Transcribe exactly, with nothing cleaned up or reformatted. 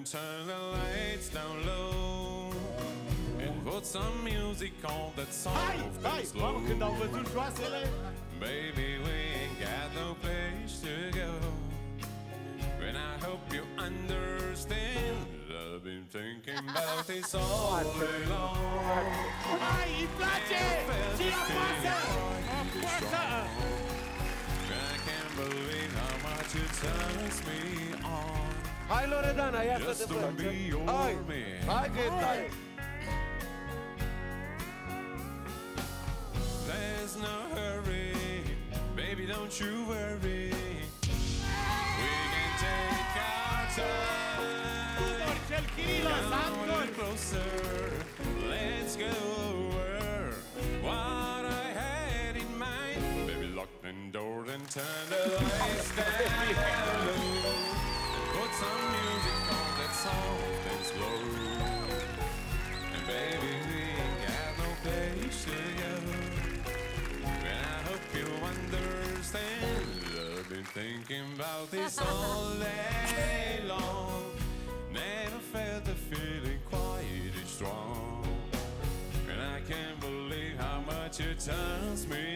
turn the lights down low and put some music on that soft and slow. Baby, we ain't got no place to go, and I hope you understand. I've been thinking about this all day long. Hai, îi place! Și la pasă! I can't believe how much it turns me on. Hai, Loredana, ia să te faci. Hai, hai că e tare. There's no hurry, baby, don't you worry. We can take our time. Come on closer, let's go over what I had in mind. Baby, lock the door and turn the lights down low. Put some music on that's soft and slow. And baby, we ain't got no place to go, and I hope you understand. I've been thinking about this all day long. Never felt the feeling quite as strong, and I can't believe how much it turns me